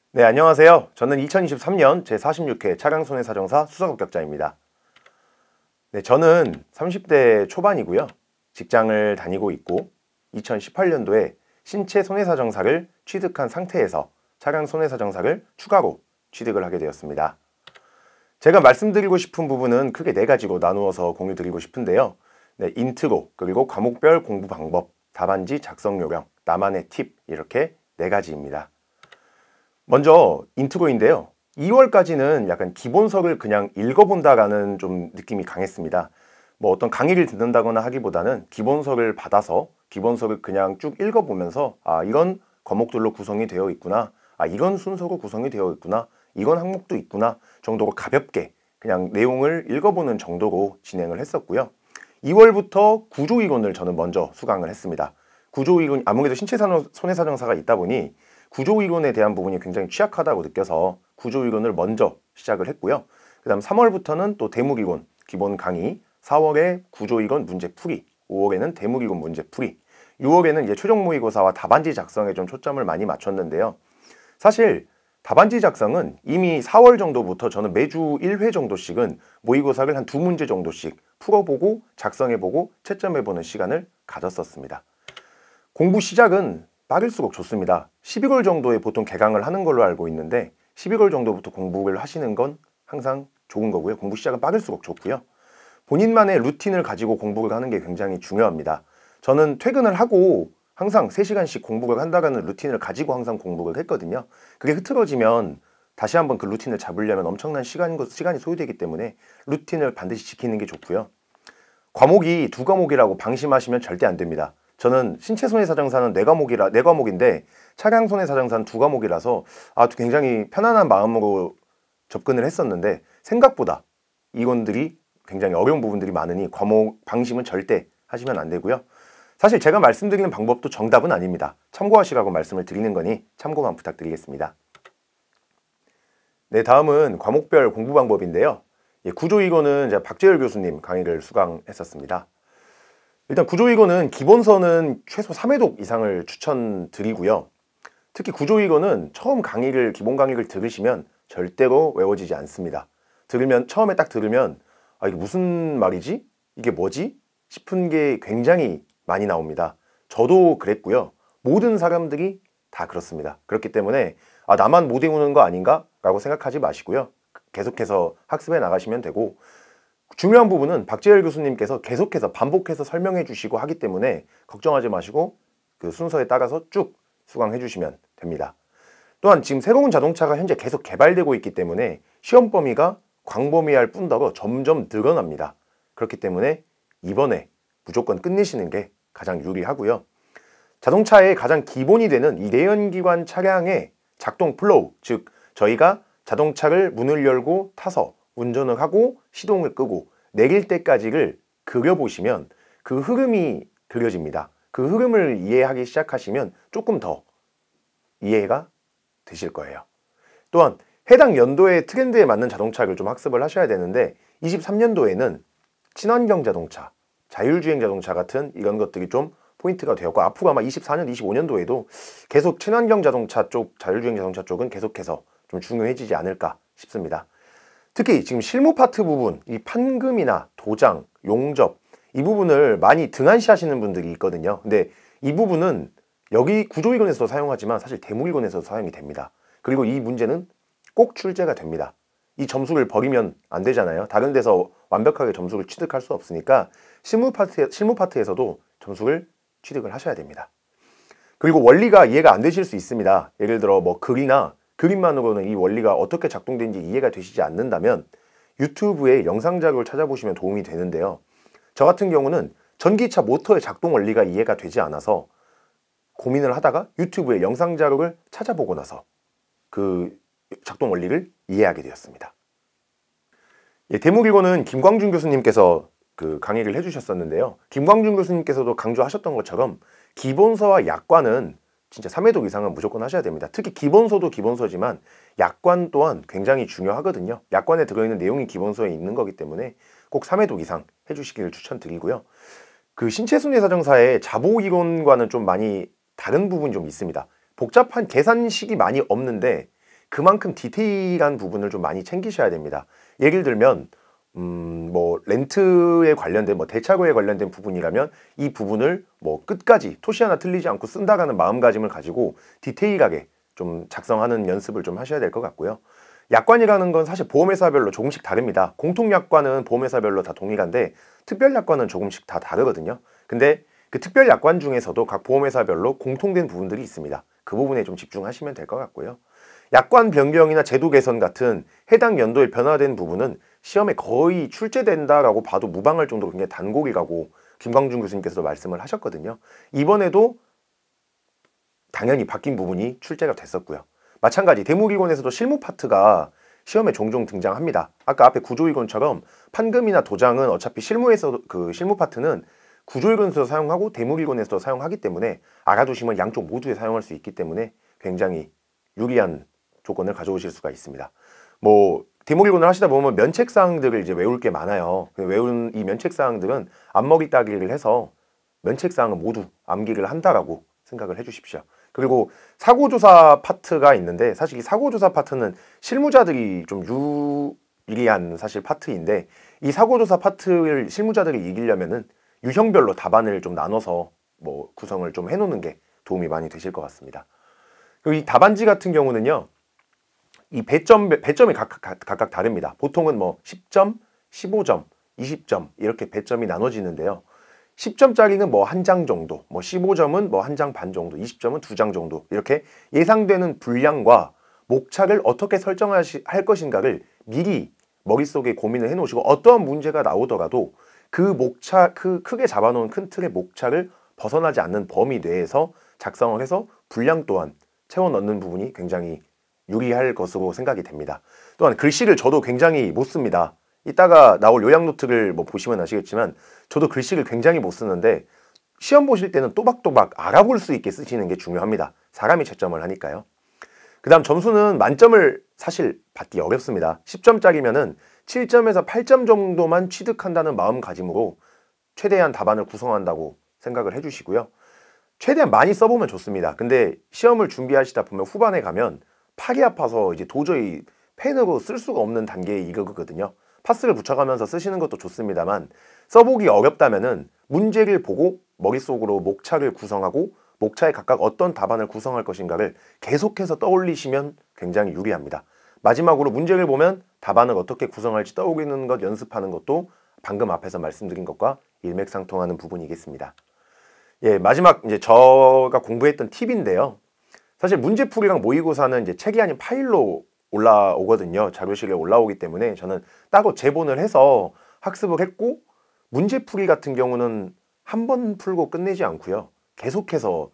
네, 안녕하세요. 저는 2023년 제46회 차량손해사정사 수석합격자입니다. 네, 저는 30대 초반이고요. 직장을 다니고 있고 2018년도에 신체손해사정사를 취득한 상태에서 차량손해사정사를 추가로 취득을 하게 되었습니다. 제가 말씀드리고 싶은 부분은 크게 네 가지로 나누어서 공유드리고 싶은데요. 네, 인트로, 그리고 과목별 공부 방법, 답안지 작성 요령, 나만의 팁, 이렇게 네 가지입니다. 먼저 인트로인데요. 2월까지는 약간 기본서를 그냥 읽어본다라는 좀 느낌이 강했습니다. 뭐 어떤 강의를 듣는다거나 하기보다는 기본서를 받아서 기본서를 그냥 쭉 읽어보면서 이런 과목들로 구성이 되어 있구나, 이런 순서로 구성이 되어 있구나, 이건 항목도 있구나 정도로 가볍게 그냥 내용을 읽어보는 정도로 진행을 했었고요. 2월부터 구조이론을 저는 먼저 수강을 했습니다. 구조이론, 아무래도 신체손해사정사가 있다 보니 구조이론에 대한 부분이 굉장히 취약하다고 느껴서 구조이론을 먼저 시작을 했고요. 그 다음 3월부터는 또 대무이론 기본 강의, 4월에 구조이론 문제풀이, 5월에는 대무이론 문제풀이, 6월에는 이제 최종 모의고사와 답안지 작성에 좀 초점을 많이 맞췄는데요. 사실 답안지 작성은 이미 4월 정도부터 저는 매주 1회 정도씩은 모의고사를 한 2문제 정도씩 풀어보고 작성해보고 채점해보는 시간을 가졌었습니다. 공부 시작은 빠를수록 좋습니다. 12월 정도에 보통 개강을 하는 걸로 알고 있는데 12월 정도부터 공부를 하시는 건 항상 좋은 거고요. 공부 시작은 빠를수록 좋고요. 본인만의 루틴을 가지고 공부를 하는 게 굉장히 중요합니다. 저는 퇴근을 하고 항상 3시간씩 공부를 한다는 루틴을 가지고 항상 공부를 했거든요. 그게 흐트러지면 다시 한번 그 루틴을 잡으려면 엄청난 시간이 소요되기 때문에 루틴을 반드시 지키는 게 좋고요. 과목이 2과목이라고 방심하시면 절대 안 됩니다. 저는 신체손해사정사는 4과목인데 차량손해사정사는 2과목이라서 굉장히 편안한 마음으로 접근을 했었는데 생각보다 이론들이 굉장히 어려운 부분들이 많으니 과목 방심은 절대 하시면 안 되고요. 사실 제가 말씀드리는 방법도 정답은 아닙니다. 참고하시라고 말씀을 드리는 거니 참고만 부탁드리겠습니다. 네, 다음은 과목별 공부 방법인데요. 구조이론은 제가 박재열 교수님 강의를 수강했었습니다. 일단 구조이론은 기본서는 최소 3회독 이상을 추천드리고요. 특히 구조이론은 처음 기본 강의를 들으시면 절대로 외워지지 않습니다. 처음에 딱 들으면 이게 무슨 말이지? 이게 뭐지? 싶은 게 굉장히 많이 나옵니다. 저도 그랬고요. 모든 사람들이 다 그렇습니다. 그렇기 때문에 나만 못 외우는 거 아닌가? 라고 생각하지 마시고요. 계속해서 학습해 나가시면 되고, 중요한 부분은 박재열 교수님께서 계속해서 반복해서 설명해 주시고 하기 때문에 걱정하지 마시고 그 순서에 따라서 쭉 수강해 주시면 됩니다. 또한 지금 새로운 자동차가 현재 계속 개발되고 있기 때문에 시험 범위가 광범위할 뿐더러 점점 늘어납니다. 그렇기 때문에 이번에 무조건 끝내시는 게 가장 유리하고요. 자동차의 가장 기본이 되는 이 내연기관 차량의 작동 플로우, 즉 저희가 자동차를 문을 열고 타서 운전을 하고 시동을 끄고 내릴 때까지를 그려보시면 그 흐름이 그려집니다. 그 흐름을 이해하기 시작하시면 조금 더 이해가 되실 거예요. 또한 해당 연도의 트렌드에 맞는 자동차를 좀 학습을 하셔야 되는데 23년도에는 친환경 자동차, 자율주행 자동차 같은 이런 것들이 좀 포인트가 되었고, 앞으로 아마 24년, 25년도에도 계속 친환경 자동차 쪽, 자율주행 자동차 쪽은 계속해서 좀 중요해지지 않을까 싶습니다. 특히 지금 실무 파트 부분, 이 판금이나 도장, 용접, 이 부분을 많이 등한시 하시는 분들이 있거든요. 근데 이 부분은 여기 구조이론에서도 사용하지만 사실 대무이론에서도 사용이 됩니다. 그리고 이 문제는 꼭 출제가 됩니다. 이 점수를 버리면 안 되잖아요. 다른 데서 완벽하게 점수를 취득할 수 없으니까 실무 파트에서도 점수를 취득을 하셔야 됩니다. 그리고 원리가 이해가 안 되실 수 있습니다. 예를 들어 뭐 그림만으로는 이 원리가 어떻게 작동되는지 이해가 되시지 않는다면 유튜브에 영상 자료를 찾아보시면 도움이 되는데요. 저 같은 경우는 전기차 모터의 작동 원리가 이해가 되지 않아서 고민을 하다가 유튜브에 영상 자료를 찾아보고 나서 그 작동 원리를 이해하게 되었습니다. 대무이론은 김광준 교수님께서 그 강의를 해주셨었는데요. 김광준 교수님께서도 강조하셨던 것처럼 기본서와 약관은 진짜 3회독 이상은 무조건 하셔야 됩니다. 특히 기본서도 기본서지만 약관 또한 굉장히 중요하거든요. 약관에 들어있는 내용이 기본서에 있는 거기 때문에 꼭 3회독 이상 해주시기를 추천드리고요. 그 신체손해사정사의 자보이론과는 좀 많이 다른 부분이 좀 있습니다. 복잡한 계산식이 많이 없는데 그만큼 디테일한 부분을 좀 많이 챙기셔야 됩니다. 예를 들면 뭐 렌트에 관련된 뭐 대차고에 관련된 부분이라면 이 부분을 뭐 끝까지 토시 하나 틀리지 않고 쓴다라는 마음가짐을 가지고 디테일하게 좀 작성하는 연습을 좀 하셔야 될 것 같고요. 약관이라는 건 사실 보험회사별로 조금씩 다릅니다. 공통약관은 보험회사별로 다 동일한데 특별약관은 조금씩 다 다르거든요. 근데 그 특별약관 중에서도 각 보험회사별로 공통된 부분들이 있습니다. 그 부분에 좀 집중하시면 될 것 같고요. 약관 변경이나 제도 개선 같은 해당 연도에 변화된 부분은 시험에 거의 출제된다라고 봐도 무방할 정도로 굉장히 단골이라고 김광준 교수님께서도 말씀을 하셨거든요. 이번에도 당연히 바뀐 부분이 출제가 됐었고요. 마찬가지 대무기권에서도 실무 파트가 시험에 종종 등장합니다. 아까 앞에 구조이권처럼 판금이나 도장은 어차피 실무에서 그 실무 파트는 구조이권에서도 사용하고 대무기권에서도 사용하기 때문에 알아두시면 양쪽 모두에 사용할 수 있기 때문에 굉장히 유리한 조건을 가져오실 수가 있습니다. 뭐 대무기권을 하시다 보면 면책사항들을 이제 외울 게 많아요. 외운 이 면책사항들은 앞머리 따기를 해서 면책사항은 모두 암기를 한다라고 생각을 해주십시오. 그리고 사고조사 파트가 있는데 사실 이 사고조사 파트는 실무자들이 좀 유리한 사실 파트인데 이 사고조사 파트를 실무자들이 이기려면은 유형별로 답안을 좀 나눠서 뭐 구성을 좀 해놓는 게 도움이 많이 되실 것 같습니다. 그리고 이 답안지 같은 경우는요, 이 배점이 각각 다릅니다. 보통은 뭐 10점, 15점, 20점 이렇게 배점이 나눠지는데요. 10점짜리는 뭐 한 장 정도, 뭐 15점은 뭐 한 장 반 정도, 20점은 두 장 정도 이렇게 예상되는 분량과 목차를 어떻게 설정할 것인가를 미리 머릿속에 고민을 해놓으시고 어떠한 문제가 나오더라도 그 목차, 크게 잡아놓은 큰 틀의 목차를 벗어나지 않는 범위 내에서 작성을 해서 분량 또한 채워 넣는 부분이 굉장히 유리할 것으로 생각이 됩니다. 또한 글씨를 저도 굉장히 못 씁니다. 이따가 나올 요약 노트를 뭐 보시면 아시겠지만 저도 글씨를 굉장히 못 쓰는데 시험 보실 때는 또박또박 알아볼 수 있게 쓰시는 게 중요합니다. 사람이 채점을 하니까요. 그 다음 점수는 만점을 사실 받기 어렵습니다. 10점짜리면은 7점에서 8점 정도만 취득한다는 마음가짐으로 최대한 답안을 구성한다고 생각을 해주시고요. 최대한 많이 써보면 좋습니다. 근데 시험을 준비하시다 보면 후반에 가면 팔이 아파서 이제 도저히 펜으로 쓸 수가 없는 단계에 이르거든요. 파스를 붙여가면서 쓰시는 것도 좋습니다만 써보기 어렵다면은 문제를 보고 머릿속으로 목차를 구성하고 목차에 각각 어떤 답안을 구성할 것인가를 계속해서 떠올리시면 굉장히 유리합니다. 마지막으로 문제를 보면 답안을 어떻게 구성할지 떠올리는 것 연습하는 것도 방금 앞에서 말씀드린 것과 일맥상통하는 부분이겠습니다. 예, 마지막 이제 제가 공부했던 팁인데요. 사실 문제풀이랑 모의고사는 이제 책이 아닌 파일로 올라오거든요. 자료실에 올라오기 때문에 저는 따로 제본을 해서 학습을 했고 문제풀이 같은 경우는 한 번 풀고 끝내지 않고요. 계속해서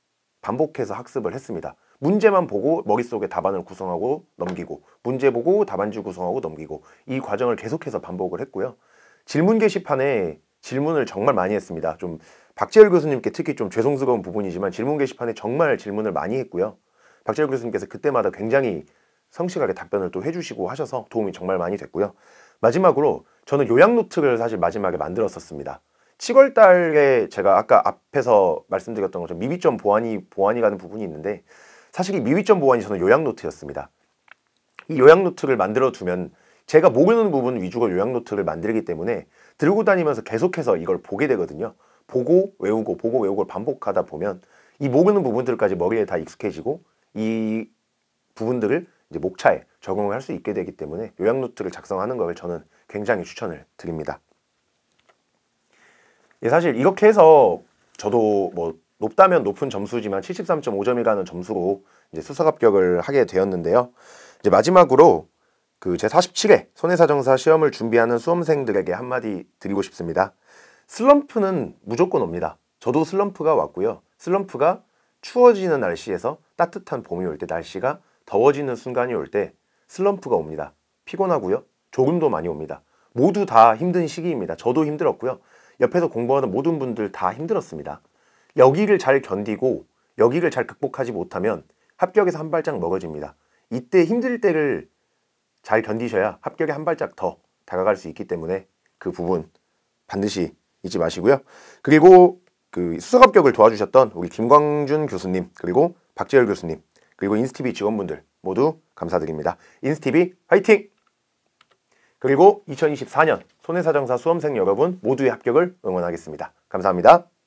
반복해서 학습을 했습니다. 문제만 보고 머릿속에 답안을 구성하고 넘기고 문제 보고 답안지 구성하고 넘기고 이 과정을 계속해서 반복을 했고요. 질문 게시판에 질문을 정말 많이 했습니다. 좀 박재열 교수님께 특히 좀 죄송스러운 부분이지만 질문 게시판에 정말 질문을 많이 했고요. 박재열 교수님께서 그때마다 굉장히 성실하게 답변을 또 해주시고 하셔서 도움이 정말 많이 됐고요. 마지막으로 저는 요약 노트를 사실 마지막에 만들었었습니다. 7월 달에 제가 아까 앞에서 말씀드렸던 것처럼 미비점 보완이 가는 부분이 있는데 사실 이 미비점 보완이 저는 요약 노트였습니다. 이 요약 노트를 만들어 두면 제가 모르는 부분 위주로 요약 노트를 만들기 때문에 들고 다니면서 계속해서 이걸 보게 되거든요. 보고 외우고 반복하다 보면 이 모르는 부분들까지 머리에 다 익숙해지고 이 부분들을 이제 목차에 적용을 할 수 있게 되기 때문에 요약 노트를 작성하는 걸 저는 굉장히 추천을 드립니다. 예, 사실 이렇게 해서 저도 뭐 높다면 높은 점수지만 73.5점이라는 점수로 이제 수석 합격을 하게 되었는데요. 이제 마지막으로 그 제47회 손해사정사 시험을 준비하는 수험생들에게 한마디 드리고 싶습니다. 슬럼프는 무조건 옵니다. 저도 슬럼프가 왔고요. 슬럼프가 추워지는 날씨에서 따뜻한 봄이 올 때, 날씨가 더워지는 순간이 올 때 슬럼프가 옵니다. 피곤하고요. 졸음도 많이 옵니다. 모두 다 힘든 시기입니다. 저도 힘들었고요. 옆에서 공부하는 모든 분들 다 힘들었습니다. 여기를 잘 견디고 여기를 잘 극복하지 못하면 합격에서 한 발짝 멀어집니다. 이때 힘들 때를 잘 견디셔야 합격에 한 발짝 더 다가갈 수 있기 때문에 그 부분 반드시 잊지 마시고요. 그리고 그 수석 합격을 도와주셨던 우리 김광준 교수님, 그리고 박재열 교수님, 그리고 인스티비 직원분들 모두 감사드립니다. 인스티비 화이팅! 그리고 2024년 손해사정사 수험생 여러분 모두의 합격을 응원하겠습니다. 감사합니다.